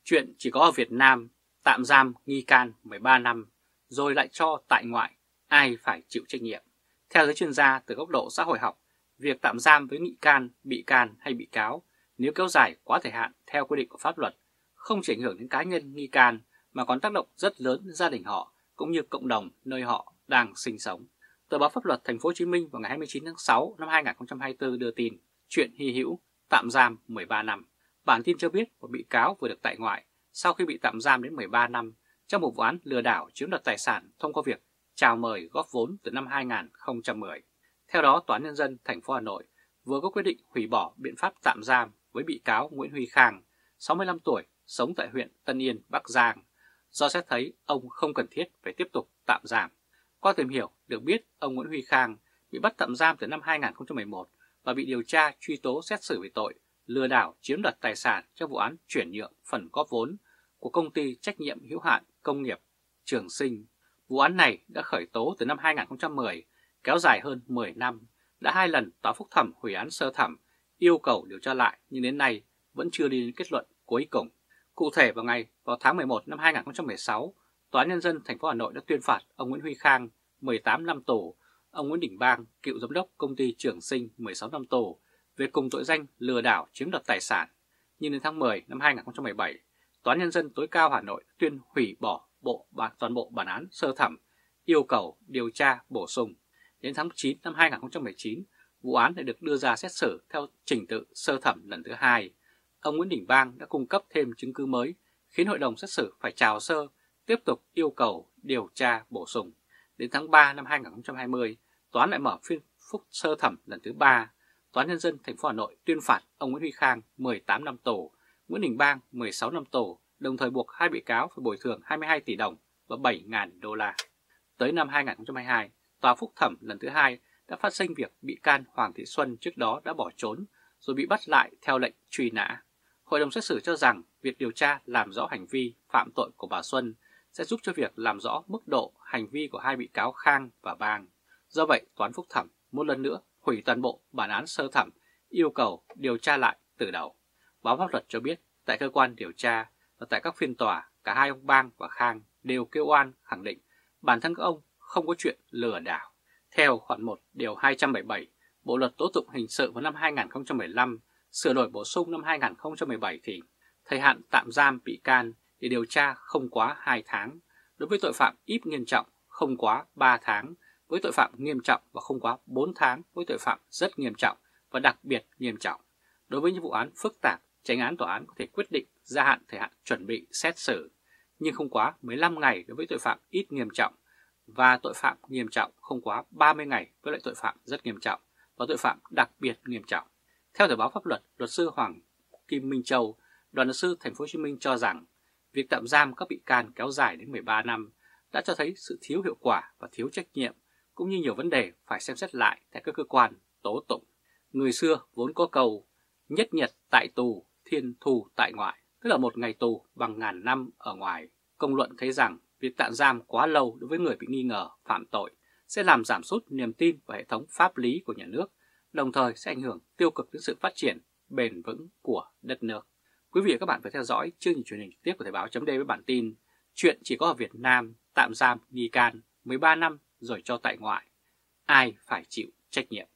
Chuyện chỉ có ở Việt Nam, tạm giam nghi can 13 năm rồi lại cho tại ngoại, ai phải chịu trách nhiệm? Theo giới chuyên gia từ góc độ xã hội học, việc tạm giam với nghi can, bị can hay bị cáo nếu kéo dài quá thời hạn theo quy định của pháp luật không chỉ ảnh hưởng đến cá nhân nghi can mà còn tác động rất lớn đến gia đình họ cũng như cộng đồng nơi họ đang sinh sống. Tờ báo Pháp luật Thành phố Hồ Chí Minh vào ngày 29 tháng 6 năm 2024 đưa tin chuyện hy hữu tạm giam 13 năm. Bản tin cho biết một bị cáo vừa được tại ngoại sau khi bị tạm giam đến 13 năm trong một vụ án lừa đảo chiếm đoạt tài sản thông qua việc chào mời góp vốn từ năm 2010. Theo đó, Tòa án Nhân dân thành phố Hà Nội vừa có quyết định hủy bỏ biện pháp tạm giam với bị cáo Nguyễn Huy Khang, 65 tuổi, sống tại huyện Tân Yên, Bắc Giang, do xét thấy ông không cần thiết phải tiếp tục tạm giam. Qua tìm hiểu, được biết ông Nguyễn Huy Khang bị bắt tạm giam từ năm 2011 và bị điều tra truy tố xét xử về tội lừa đảo chiếm đoạt tài sản trong vụ án chuyển nhượng phần góp vốn của công ty trách nhiệm hữu hạn công nghiệp Trường Sinh. Vụ án này đã khởi tố từ năm 2010, kéo dài hơn 10 năm, đã 2 lần tòa phúc thẩm hủy án sơ thẩm, yêu cầu điều tra lại nhưng đến nay vẫn chưa đi đến kết luận cuối cùng. Cụ thể vào tháng 11 năm 2016, Tòa án Nhân dân thành phố Hà Nội đã tuyên phạt ông Nguyễn Huy Khang 18 năm tù, ông Nguyễn Đình Bang, cựu giám đốc công ty Trường Sinh 16 năm tù về cùng tội danh lừa đảo chiếm đoạt tài sản. Nhưng đến tháng 10 năm 2017, Tòa án Nhân dân tối cao Hà Nội tuyên hủy bỏ toàn bộ bản án sơ thẩm, yêu cầu điều tra bổ sung. Đến tháng 9 năm 2019, vụ án lại được đưa ra xét xử theo trình tự sơ thẩm lần thứ 2. Ông Nguyễn Đình Bang đã cung cấp thêm chứng cứ mới, khiến hội đồng xét xử phải chào sơ, tiếp tục yêu cầu điều tra bổ sung. Đến tháng 3 năm 2020, tòa án lại mở phiên phúc sơ thẩm lần thứ 3. Tòa án Nhân dân thành phố Hà Nội tuyên phạt ông Nguyễn Huy Khang 18 năm tù, Nguyễn Đình Bang 16 năm tù, đồng thời buộc hai bị cáo phải bồi thường 22 tỷ đồng và 7.000 đô la. Tới năm 2022, tòa phúc thẩm lần thứ 2 đã phát sinh việc bị can Hoàng Thị Xuân trước đó đã bỏ trốn rồi bị bắt lại theo lệnh truy nã. Hội đồng xét xử cho rằng việc điều tra làm rõ hành vi phạm tội của bà Xuân sẽ giúp cho việc làm rõ mức độ hành vi của hai bị cáo Khang và Bang. Do vậy, tòa án phúc thẩm một lần nữa hủy toàn bộ bản án sơ thẩm, yêu cầu điều tra lại từ đầu. Báo Pháp luật cho biết, tại cơ quan điều tra và tại các phiên tòa, cả hai ông Bang và Khang đều kêu oan khẳng định bản thân các ông không có chuyện lừa đảo. Theo khoản 1 điều 277 Bộ luật tố tụng hình sự vào năm 2015, sửa đổi bổ sung năm 2017 thì thời hạn tạm giam bị can để điều tra không quá 2 tháng, đối với tội phạm ít nghiêm trọng không quá 3 tháng, với tội phạm nghiêm trọng và không quá 4 tháng với tội phạm rất nghiêm trọng và đặc biệt nghiêm trọng. Đối với những vụ án phức tạp, chánh án tòa án có thể quyết định gia hạn thời hạn chuẩn bị xét xử, nhưng không quá 15 ngày đối với tội phạm ít nghiêm trọng và tội phạm nghiêm trọng không quá 30 ngày với loại tội phạm rất nghiêm trọng và tội phạm đặc biệt nghiêm trọng. Theo tờ báo Pháp luật, luật sư Hoàng Kim Minh Châu, đoàn luật sư Thành phố Hồ Chí Minh cho rằng việc tạm giam các bị can kéo dài đến 13 năm đã cho thấy sự thiếu hiệu quả và thiếu trách nhiệm, cũng như nhiều vấn đề phải xem xét lại tại các cơ quan tố tụng. Người xưa vốn có câu nhất nhật tại tù, thiên thù tại ngoại, tức là một ngày tù bằng ngàn năm ở ngoài. Công luận thấy rằng việc tạm giam quá lâu đối với người bị nghi ngờ phạm tội sẽ làm giảm sút niềm tin vào hệ thống pháp lý của nhà nước, đồng thời sẽ ảnh hưởng tiêu cực đến sự phát triển bền vững của đất nước. Quý vị và các bạn phải theo dõi chương trình truyền hình trực tiếp của Thời báo chấm với bản tin Chuyện chỉ có ở Việt Nam, tạm giam nghi can 13 năm rồi cho tại ngoại, ai phải chịu trách nhiệm?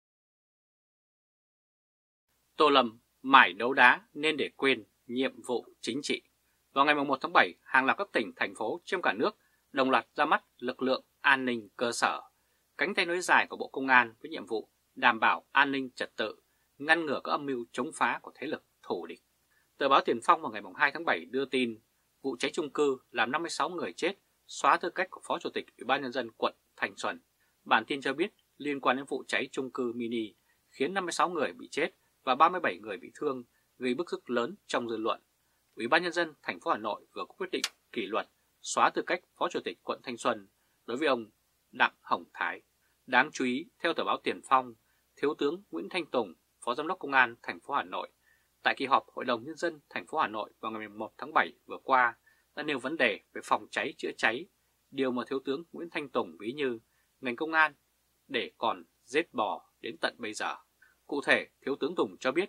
Tô Lâm mải đấu đá nên để quên nhiệm vụ chính trị. Vào ngày 1 tháng 7, hàng loạt các tỉnh, thành phố trong cả nước đồng loạt ra mắt lực lượng an ninh cơ sở, cánh tay nối dài của Bộ Công an với nhiệm vụ đảm bảo an ninh trật tự, ngăn ngừa các âm mưu chống phá của thế lực thù địch. Tờ báo Tiền Phong vào ngày 2 tháng 7 đưa tin vụ cháy chung cư làm 56 người chết, xóa tư cách của Phó Chủ tịch Ủy ban Nhân dân quận Thanh Xuân. Bản tin cho biết liên quan đến vụ cháy chung cư mini khiến 56 người bị chết và 37 người bị thương, gây bức xúc lớn trong dư luận. Ủy ban Nhân dân thành phố Hà Nội vừa có quyết định kỷ luật xóa tư cách Phó Chủ tịch quận Thanh Xuân đối với ông Đặng Hồng Thái. Đáng chú ý, theo tờ báo Tiền Phong, Thiếu tướng Nguyễn Thanh Tùng, Phó Giám đốc Công an thành phố Hà Nội, tại kỳ họp Hội đồng Nhân dân thành phố Hà Nội vào ngày 1 tháng 7 vừa qua đã nêu vấn đề về phòng cháy chữa cháy, điều mà Thiếu tướng Nguyễn Thanh Tùng ví như ngành công an để còn giết bò đến tận bây giờ. Cụ thể, Thiếu tướng Tùng cho biết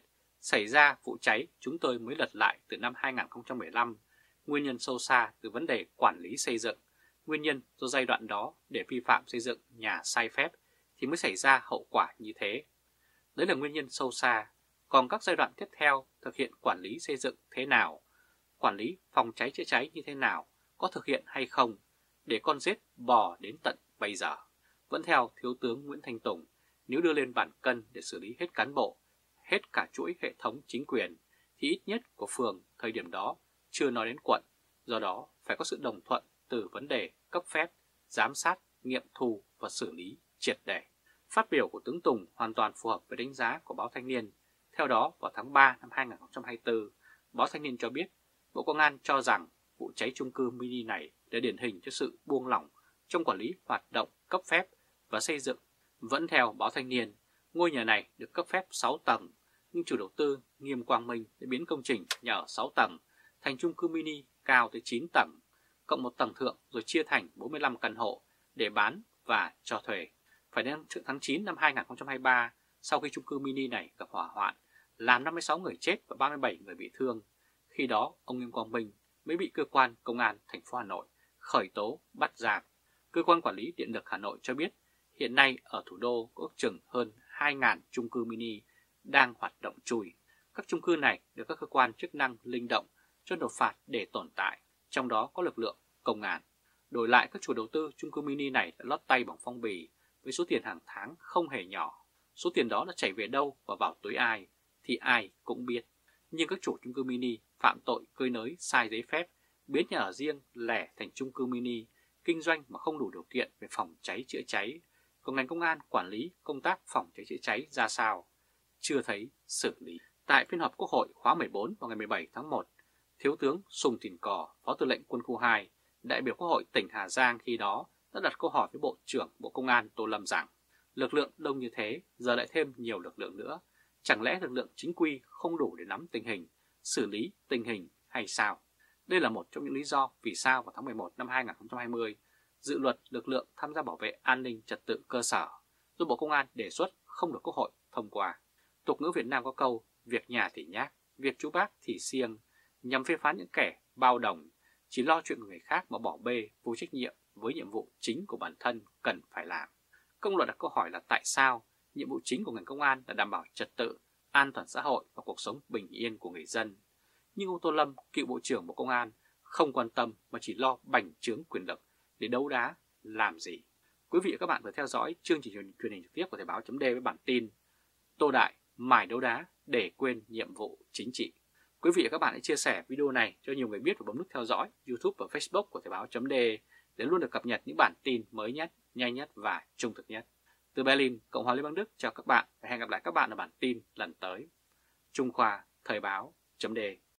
Xảy ra vụ cháy chúng tôi mới lật lại từ năm 2015, nguyên nhân sâu xa từ vấn đề quản lý xây dựng, nguyên nhân do giai đoạn đó để vi phạm xây dựng nhà sai phép thì mới xảy ra hậu quả như thế. Đấy là nguyên nhân sâu xa, còn các giai đoạn tiếp theo thực hiện quản lý xây dựng thế nào, quản lý phòng cháy chữa cháy như thế nào, có thực hiện hay không, để con rết bò đến tận bây giờ. Vẫn theo Thiếu tướng Nguyễn Thanh Tùng, nếu đưa lên bàn cân để xử lý hết cán bộ, hết cả chuỗi hệ thống chính quyền, thì ít nhất của phường thời điểm đó chưa nói đến quận, do đó phải có sự đồng thuận từ vấn đề cấp phép, giám sát, nghiệm thu và xử lý triệt để. Phát biểu của tướng Tùng hoàn toàn phù hợp với đánh giá của báo Thanh niên. Theo đó, vào tháng 3 năm 2024, báo Thanh niên cho biết Bộ Công an cho rằng vụ cháy chung cư mini này là điển hình cho sự buông lỏng trong quản lý hoạt động cấp phép và xây dựng. Vẫn theo báo Thanh niên, ngôi nhà này được cấp phép 6 tầng, nhưng chủ đầu tư Nghiêm Quang Minh đã biến công trình nhà ở 6 tầng thành chung cư mini cao tới 9 tầng, cộng một tầng thượng rồi chia thành 45 căn hộ để bán và cho thuê. Phải đến tháng 9 năm 2023, sau khi chung cư mini này gặp hỏa hoạn, làm 56 người chết và 37 người bị thương. Khi đó, ông Nghiêm Quang Minh mới bị cơ quan công an thành phố Hà Nội khởi tố bắt giam. Cơ quan quản lý điện lực Hà Nội cho biết hiện nay ở thủ đô có chừng hơn 2.000 chung cư mini đang hoạt động chui. Các chung cư này được các cơ quan chức năng linh động cho nộp phạt để tồn tại, trong đó có lực lượng công an. Đổi lại, các chủ đầu tư chung cư mini này đã lót tay bằng phong bì với số tiền hàng tháng không hề nhỏ. Số tiền đó đã chảy về đâu và vào túi ai thì ai cũng biết. Nhưng các chủ chung cư mini phạm tội cơi nới sai giấy phép, biến nhà ở riêng lẻ thành chung cư mini, kinh doanh mà không đủ điều kiện về phòng cháy chữa cháy. Còn ngành công an quản lý công tác phòng cháy chữa cháy ra sao? Chưa thấy xử lý. Tại phiên họp Quốc hội khóa 14 vào ngày 17 tháng 1, Thiếu tướng Sùng Thìn Cò, Phó Tư lệnh Quân khu 2, đại biểu Quốc hội tỉnh Hà Giang khi đó đã đặt câu hỏi với Bộ trưởng Bộ Công an Tô Lâm rằng lực lượng đông như thế, giờ lại thêm nhiều lực lượng nữa. Chẳng lẽ lực lượng chính quy không đủ để nắm tình hình, xử lý tình hình hay sao? Đây là một trong những lý do vì sao vào tháng 11 năm 2020, dự luật lực lượng tham gia bảo vệ an ninh trật tự cơ sở do Bộ Công an đề xuất không được Quốc hội thông qua. Tục ngữ Việt Nam có câu, việc nhà thì nhác, việc chú bác thì siêng, nhằm phê phán những kẻ bao đồng, chỉ lo chuyện của người khác mà bỏ bê vô trách nhiệm với nhiệm vụ chính của bản thân cần phải làm. Công luận đặt câu hỏi là tại sao nhiệm vụ chính của ngành công an là đảm bảo trật tự, an toàn xã hội và cuộc sống bình yên của người dân. Nhưng ông Tô Lâm, cựu Bộ trưởng Bộ Công an, không quan tâm mà chỉ lo bành trướng quyền lực để đấu đá làm gì. Quý vị và các bạn vừa theo dõi chương trình truyền hình trực tiếp của Thời báo.d với bản tin Tô Đại mải đấu đá để quên nhiệm vụ chính trị. Quý vị và các bạn hãy chia sẻ video này cho nhiều người biết và bấm nút theo dõi YouTube và Facebook của Thời báo.d để luôn được cập nhật những bản tin mới nhất, nhanh nhất và trung thực nhất. Từ Berlin, Cộng hòa Liên bang Đức chào các bạn và hẹn gặp lại các bạn ở bản tin lần tới. Trung Khoa Thời báo.d